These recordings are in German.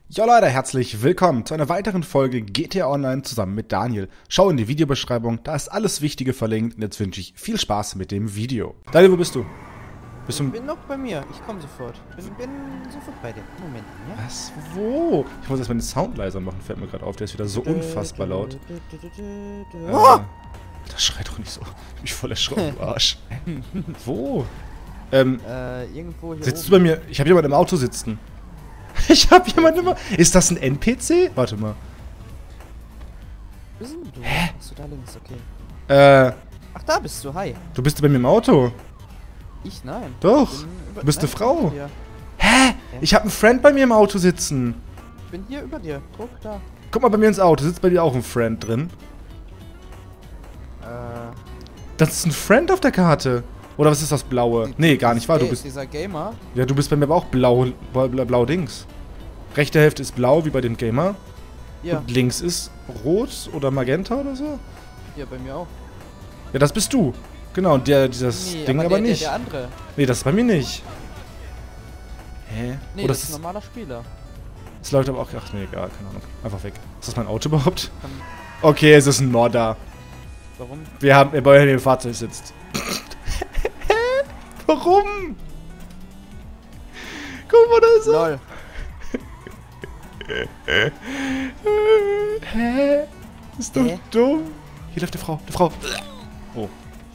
Ja Leute, herzlich willkommen zu einer weiteren Folge GTA Online zusammen mit Daniel. Schau in die Videobeschreibung, da ist alles Wichtige verlinkt und jetzt wünsche ich viel Spaß mit dem Video. Daniel, wo bist du? Ich bin noch bei mir, ich komme sofort. Bin sofort bei dir. Moment, ja? Was? Wo? Ich muss erstmal den Sound leiser machen, fällt mir gerade auf, der ist wieder so unfassbar laut. Das schreit doch nicht so. Ich bin voll erschrocken, du Arsch. Wo? Irgendwo hier Sitzt du oben. bei mir? Ich habe jemanden im Auto sitzen. Ich habe jemanden im Auto. Ist das ein NPC? Warte mal. Wo bist denn du? Achso, da links, okay. Ach, da bist du, hi. Du bist bei mir im Auto. Ich? Nein. Doch. Du bist eine Frau. Hier. Hä? Ich habe einen Friend bei mir im Auto sitzen. Ich bin hier über dir. Guck, da. Guck mal bei mir ins Auto. Sitzt bei dir auch ein Friend drin? Das ist ein Friend auf der Karte. Oder was ist das Blaue? Nee, gar nicht wahr. Du bist. Dieser Gamer. Ja, du bist bei mir aber auch blau Dings. Rechte Hälfte ist blau, wie bei dem Gamer. Ja. Und links ist rot oder magenta oder so. Hier, bei mir auch. Ja, das bist du. Genau, und dieses Nee, Ding aber nicht. Der andere. Nee, das ist bei mir nicht. Hä? Nee, oh, das ist ein normaler Spieler. Das läuft aber auch. Ach nee, egal, keine Ahnung. Einfach weg. Ist das mein Auto überhaupt? Kann, Okay, es ist ein Modder. warum? Wir haben, bei dem Fahrzeug sitzt. Warum? Guck mal, da ist er. Lol. Hä? Ist doch Hä? dumm. Hier läuft die Frau. Oh.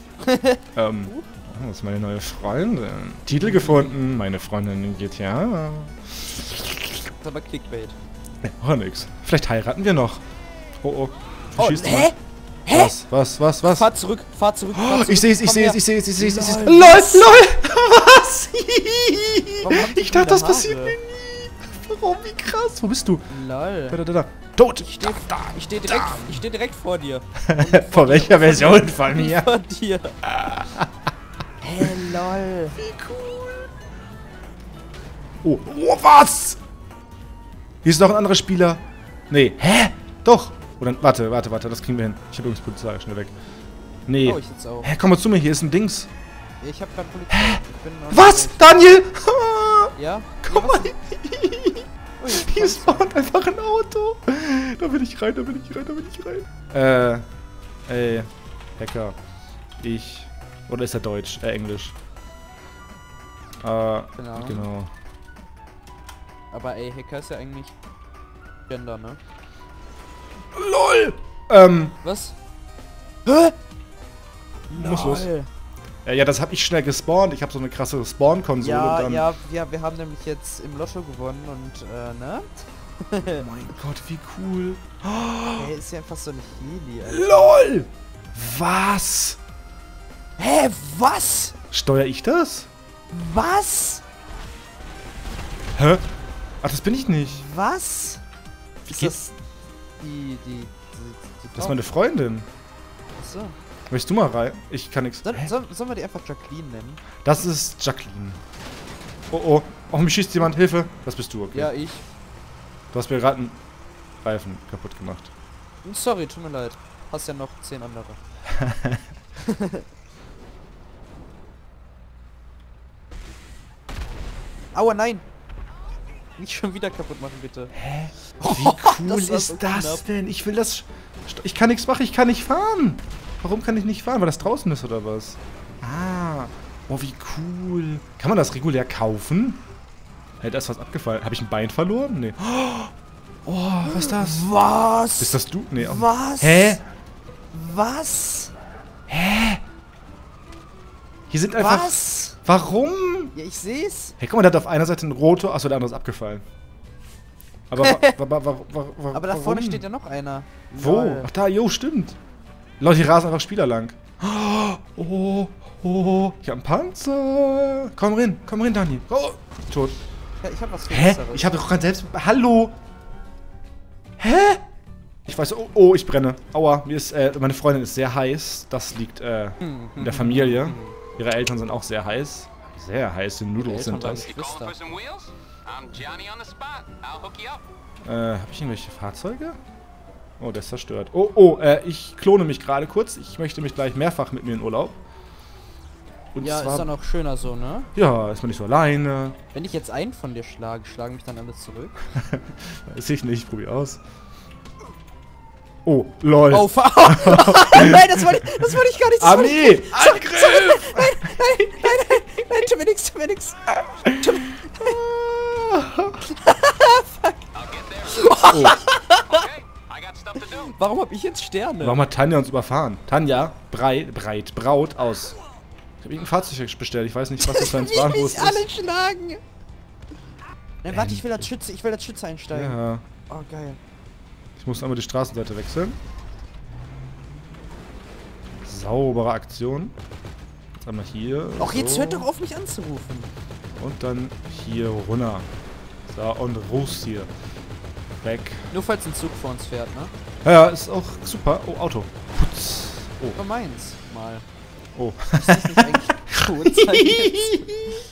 Das ist meine neue Freundin. Titel gefunden. Meine Freundin in GTA. Das ist aber Clickbait. Oh, nix. Vielleicht heiraten wir noch. Oh. Oh, Schießt hä? mal. Was? Fahr zurück, fahr zurück. Oh, ich seh's. Komm her. LOL! Was? Warum habt ihr Ich dachte, grüne das Haare? passiert mir nie. Warum? Wie krass. Wo bist du? Lol. Da. Tot! Ich steh direkt vor dir. Vor welcher Version von mir? Vor dir. Hey, lol. Wie cool. Oh, was? Hier ist noch ein anderer Spieler. Nee. Hä? Doch. Oder, warte, das kriegen wir hin. Ich habe übrigens Polizei, schnell weg. Nee. Oh, ich sitze auch. Hä, komm mal zu mir, hier ist ein Dings. Ich hab grad Polizei. Ich bin noch Was? nicht Daniel? durch. Ja? Komm mal. Oh, jetzt Hier kommt's. spawnt einfach ein Auto. Da bin ich rein. Ey. Hacker. Ich. Oder ist er Deutsch? Englisch. Genau. Aber ey, Hacker ist ja eigentlich Gender, ne? LOL! Was? Hä? Muss los. Ja, das hab ich schnell gespawnt. Ich habe so eine krasse Spawn-Konsole. Ja, und dann ja, wir haben nämlich jetzt im Lotto gewonnen und, ne? Oh mein Gott, wie cool. Hey, ist ja einfach so ein Heli, Alter. LOL! Was? Hä, was? Steuer ich das? Was? Hä? Ach, das bin ich nicht. Was? Ist geht- das die Das ist meine Freundin. Achso. Möchtest du mal rein? Ich kann nichts. Sollen wir die einfach Jacqueline nennen? Das ist Jacqueline. Oh. Oh, mich schießt jemand. Hilfe. Das bist du, okay. Ja, ich. Du hast mir gerade einen Reifen kaputt gemacht. Sorry, tut mir leid. Hast ja noch 10 andere. Aua, nein! Nicht schon wieder kaputt machen, bitte. Hä? Wie cool Das war ist so das knapp. denn? Ich will das... Ich kann nichts machen, ich kann nicht fahren. Warum kann ich nicht fahren? Weil das draußen ist oder was? Ah. Oh, wie cool. Kann man das regulär kaufen? Hey, da ist was abgefallen. Habe ich ein Bein verloren? Nee. Oh, was ist das? Was? Ist das du? Nee. Was? Hä? Was? Hier sind einfach... Was? Warum? Ja, ich seh's. Hey, guck mal, der hat auf einer Seite ein rote... Achso, der andere ist abgefallen. Aber Aber da vorne steht ja noch einer. Wo? Lol. Ach da, jo, stimmt. Leute, hier rasen einfach Spieler lang. Oh. Ich hab einen Panzer. Komm rein, Dani. Oh. Tot. Ja, ich hab was viel Hä? Besseres. Ich hab doch gerade selbst... Hallo? Hä? Ich weiß... Oh, ich brenne. Aua, meine Freundin ist sehr heiß. Das liegt in der Familie. Ihre Eltern sind auch sehr heiß. Sehr heiße Noodles sind das. Geschwister. Hab ich irgendwelche Fahrzeuge? Oh, der ist zerstört. Oh, ich klone mich gerade kurz. Ich möchte mich gleich mehrfach mit mir in Urlaub. Und Ja, zwar, ist dann auch schöner so, ne? ja, ist man nicht so alleine. Wenn ich jetzt einen von dir schlage, schlagen mich dann alle zurück? Weiß ich nicht, probier aus. Oh, lol. Oh, nein, das wollte ich gar nicht. Armee! Angriff! Nein, tu mir nix, tu mir nix. Oh. Warum hab ich jetzt Sterne? Warum hat Tanja uns überfahren? Tanja, Braut aus. Ich habe irgendein Fahrzeug bestellt, ich weiß nicht, was das für ein Wie Warnbus mich alle ist. schlagen. Nein, warte, ich will als Schütze einsteigen. Ja, Oh, geil. ich muss einmal die Straßenseite wechseln. Saubere Aktion. Jetzt einmal hier. Auch jetzt so. hört doch auf, mich anzurufen. Und dann hier runter. So, und raus hier. Weg. Nur falls ein Zug vor uns fährt, ne? Ja, ist auch super. Oh, Auto. Putz. Oh. Aber meins mal. Oh. Ist das nicht eigentlich Kurzeit?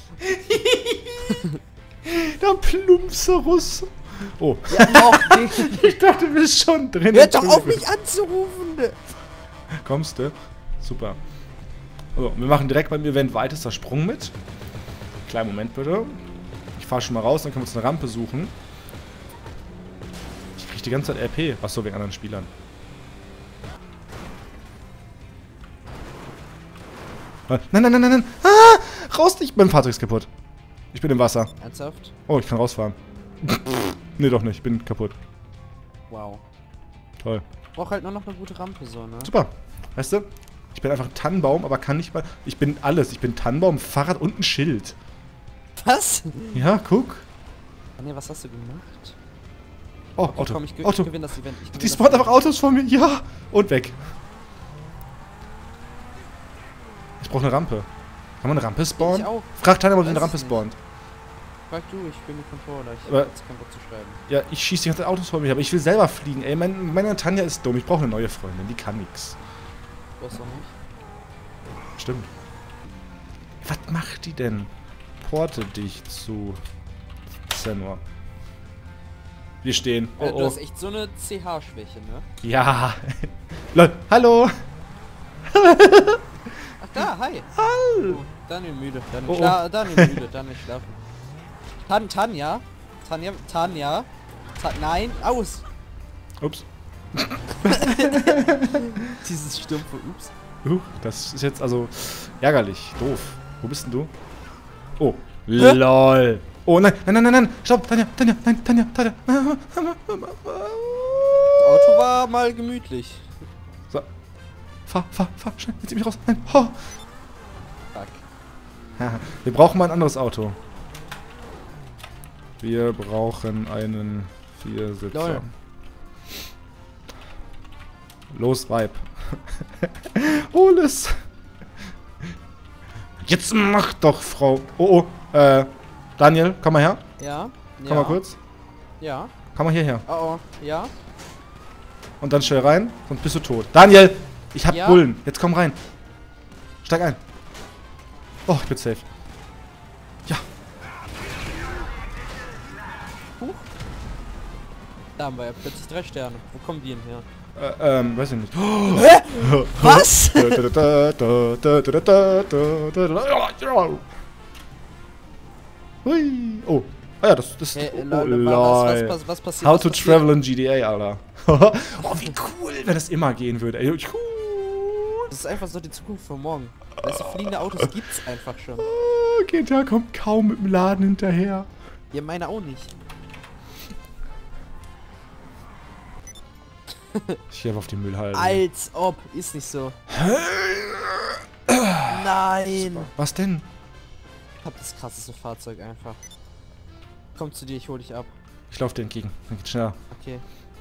Der Plumpserus. Oh. Ja, noch nicht. Ich dachte, du bist schon drin. Hört doch auf, mich anzurufen. Kommst du? Super. So, wir machen direkt beim Event weitester Sprung mit. Kleinen Moment bitte. Ich fahre schon mal raus, dann können wir uns eine Rampe suchen. Ich kriege die ganze Zeit RP. Achso, wegen anderen Spielern. Nein. Ah! Raus nicht! Mein Fahrzeug ist kaputt. Ich bin im Wasser. Ernsthaft? Oh, ich kann rausfahren. Nee, doch nicht. Ich bin kaputt. Wow. Toll. Ich brauch halt nur noch eine gute Rampe so, ne? Super. Weißt du? Ich bin einfach ein Tannenbaum, aber kann nicht mal... Ich bin alles. Ich bin Tannenbaum, Fahrrad und ein Schild. Was? Ja, guck. Nee, was hast du gemacht? Oh, Okay, Auto. komm, ich Auto. gewinne das Event. Die spawnen einfach Autos vor mir. Ja. Und weg. Ich brauche eine Rampe. Kann man eine Rampe spawnen? Ich auch. Frag Tanja, ob sie Weiß eine Rampe ich nicht. spawnt. Frag du, ich bin mit Controller. Ich Aber- hab jetzt keinen Bock zu schreiben. Ja, ich schieße die ganze Zeit Autos vor mir, aber ich will selber fliegen. Ey, meine Tanja ist dumm. Ich brauche eine neue Freundin. Die kann nix. Du hast doch nicht. Stimmt. Was macht die denn? Porte dich zu Senor. Wir stehen. Oh, Du oh. hast echt so eine CH-Schwäche, ne? Ja. Lol. Hallo. Ach da, hi. Hallo. Oh, Daniel müde. Oh, oh. Daniel müde. Daniel schlafen. Tanja. Nein, aus. Ups. Dieses stumpfe Ups. Das ist jetzt also ärgerlich. Doof. Wo bist denn du? Oh. LOL. Oh nein. Stopp. Tanja. Das Auto war mal gemütlich. So. Fahr. Schnell. Jetzt zieh mich raus. Nein. Oh. Fuck. Haha. Wir brauchen mal ein anderes Auto. Wir brauchen einen Viersitzer. Lol. Los, Weib. Hol es. Jetzt mach doch, Frau. Oh. Daniel, komm mal her. Ja? Komm mal kurz. Ja. Komm mal hierher. Oh. Ja? Und dann schnell rein, sonst bist du tot. Daniel, ich hab Ja? Bullen. Jetzt komm rein. Steig ein. Oh, ich bin safe. Ja. Huch. Da haben wir ja plötzlich 3 Sterne. Wo kommen die denn her? Weiß ich nicht. Hä? Was? Hui. Oh. Ah ja, das Hey, oh, lol, lol. was passiert? How was to passiert? travel in GTA, Alter. Oh, wie cool, wenn das immer gehen würde. Ey, cool. Das ist einfach so die Zukunft von morgen. Weißt du, fliegende Autos gibt's einfach schon. Oh, GTA kommt kaum mit dem Laden hinterher. Ja, meine auch nicht. Ich gehe auf die Müllhalde. Als ob. Ist nicht so. Nein. Was denn? Ich hab das krasseste Fahrzeug einfach. Komm zu dir, ich hol dich ab. Ich laufe dir entgegen. Dann geht's schneller. Okay.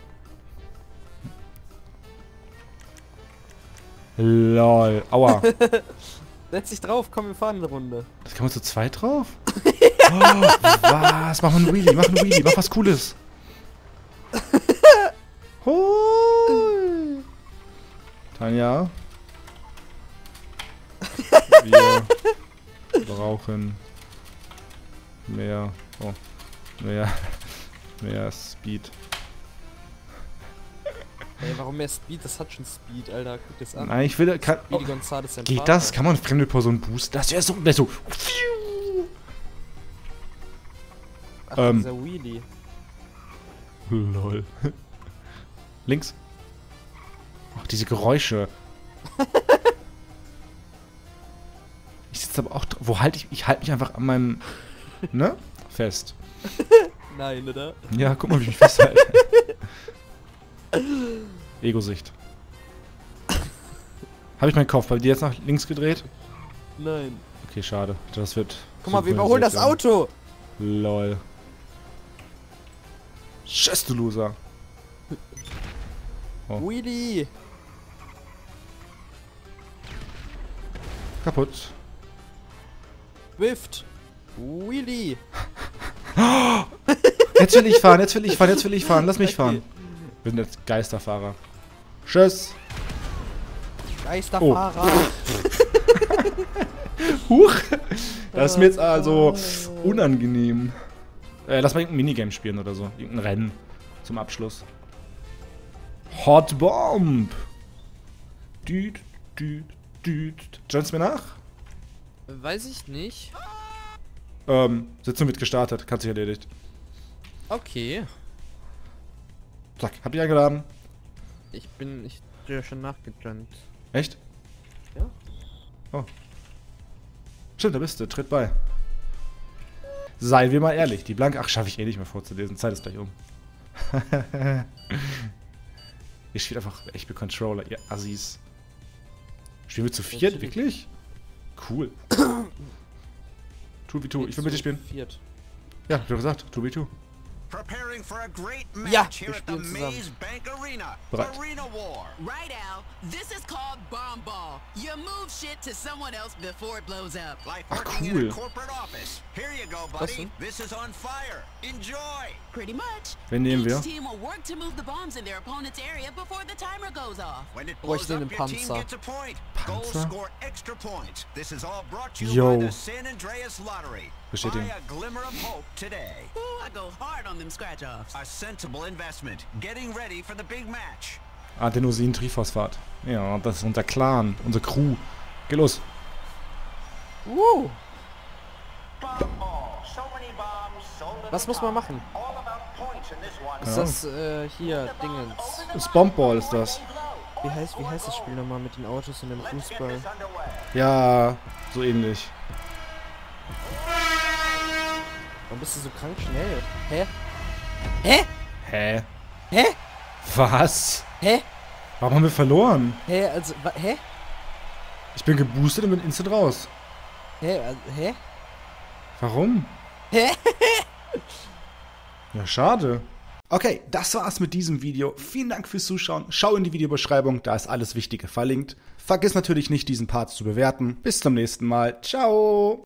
Lol. Aua. Setz dich drauf, komm, wir fahren eine Runde. Das kann man zu zweit drauf? Oh, was? Mach mal einen Wheelie. Mach was Cooles. Hui. Tanja. Wir brauchen mehr. Oh. Mehr Speed. Ey, warum mehr Speed? Das hat schon Speed, Alter. Guck das an. Nein, ich will... Speedy Gonzales sein Geht Vater. das? Kann man fremde Person boosten? Das wäre so... Ach, Ähm. dieser Wheelie. Lol. Links. Ach, diese Geräusche. Ich sitze aber auch... Wo halte ich... Ich halte mich einfach an meinem... Ne? Fest. Nein, oder? Ja, guck mal, wie ich mich festhalte. Ego-Sicht. Habe ich meinen Kopf bei dir jetzt nach links gedreht? Nein. Okay, schade. Das wird... Guck mal, wir überholen das Auto. Lol. Tschüss, du Loser. Oh. Wheelie. Kaputt. Swift. Wheelie. Jetzt will ich fahren, jetzt will ich fahren, jetzt will ich fahren. Lass mich fahren. Wir sind jetzt Geisterfahrer. Tschüss. Geisterfahrer. Huch. Das ist mir jetzt also unangenehm. Lass mal irgendein Minigame spielen oder so. Irgendein Rennen zum Abschluss. Hot Bomb. Düt, düt, düt. Joinst mir nach? Weiß ich nicht. Sitzung wird gestartet. Kannst dich erledigt. Okay. Zack, hab dich eingeladen. Ich bin ja schon nachgejoint. Echt? Ja. Oh. Stimmt, da bist du. Tritt bei. Seien wir mal ehrlich. Die Blank... Ach, schaffe ich eh nicht mehr vorzulesen. Zeit ist gleich um. Ihr spielt einfach echt mit Controller, ihr Assis. Spielen wir zu viert? Natürlich. Wirklich? Cool. 2v2. Ich will mit dir spielen. Viert. Ja, hab ich doch gesagt. 2v2. Preparing for a great Ja, match here wir at the spielen zusammen. Maze Bank Arena. Bereit. Arena War. Right, Al. This is called bomb ball. You move shit to someone else before it blows up. Like Ach, working in cool. a corporate office. Here you go, Was buddy. denn? This is on fire. Enjoy. Pretty much. Wen nehmen wir? Each team will work to move the bombs in their opponent's area before the timer goes off. When it Oh, ich blows nehme up, den your team Panzer. gets a point. Panzer? Goals score extra points. This is all brought to you Yo. by the San Andreas Lottery. Bestätigen. Buy a glimmer of hope today. Ooh, I go hard on them scratch-offs. A sensible investment. Getting ready for the big match. Adenosin Triphosphat. Ja, das ist unser Clan, unsere Crew. Geh los. Was muss man machen? Ist Ja. das, hier, Dingens. Das Bombball ist das. Wie heißt das Spiel nochmal mit den Autos und dem Fußball? Ja, so ähnlich. Warum bist du so krank schnell? Hä? Hä? Hä? Hä? Was? Hä? Warum haben wir verloren? Hä? Also, hä? Ich bin geboostet und bin instant raus. Hä? Also, hä? Warum? Hä? Ja, schade. Okay, das war's mit diesem Video. Vielen Dank fürs Zuschauen. Schau in die Videobeschreibung, da ist alles Wichtige verlinkt. Vergiss natürlich nicht, diesen Part zu bewerten. Bis zum nächsten Mal. Ciao!